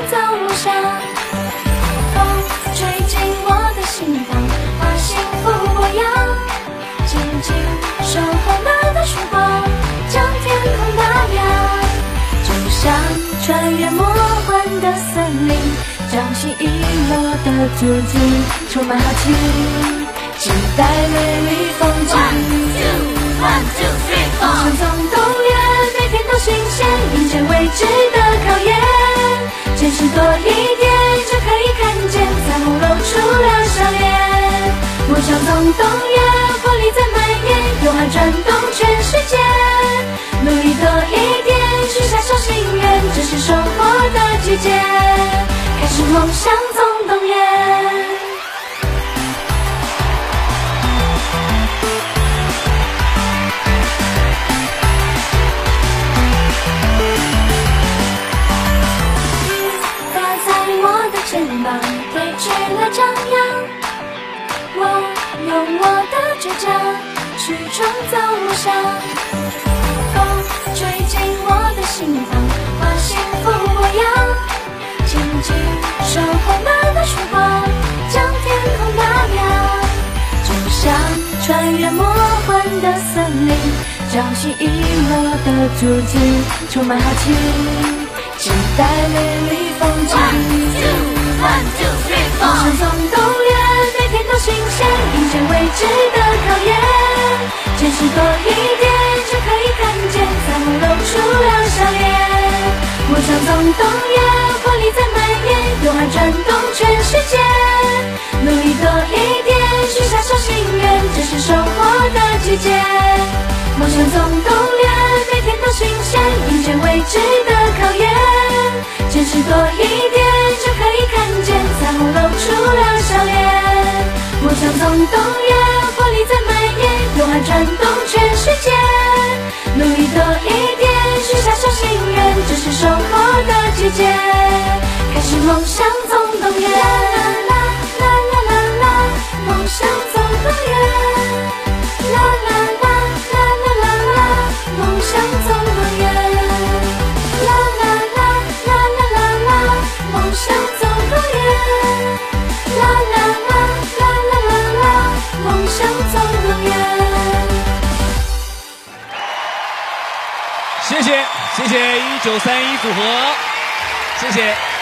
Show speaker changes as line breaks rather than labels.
走路上，风吹进我的心房，画幸福模样，静静守候那道曙光，将天空打亮，就像穿越魔幻的森林，掌心遗落的足迹，充满好奇，期待美丽风景。One, two, three, four。 梦想总动员，每天都新鲜，迎接未知的考验。见识多一点，就可以看见彩虹露出了笑脸。梦想总动员，活力在蔓延，有爱转动全世界。努力多一点，许下小心愿，这是收获的季节。开始梦想总动员。肩膀褪去了张扬，我用我的倔强去创造梦想。风吹进我的心房，画幸福模样，静静守候那道曙光，将天空打亮，就像穿越魔幻的森林，找寻遗落的足迹，充满好奇，期待美丽风景。One, two, three, four。 梦想总动员，每天都新鲜，迎接未知的考验。见识多一点，就可以看见彩虹露出了笑脸。梦想总动员，活力在蔓延，有爱转动全世界。努力多一点，许下小心愿，这是收获的季节。梦想总动员，每天都新鲜，迎接未知的考验。见识多一点，就可以看见彩虹露出了笑脸。梦想总动员，活力在蔓延，有爱转动全世界。努力多一点，许下小心愿，这是收获的季节。开始梦想总动员，啦啦啦啦啦，梦想总动员，啦啦啦啦啦啦啦，梦想总动员，啦啦啦啦啦啦啦，梦想总动员，啦啦啦啦啦啦啦，梦想总动员。
谢谢1931组合，谢谢。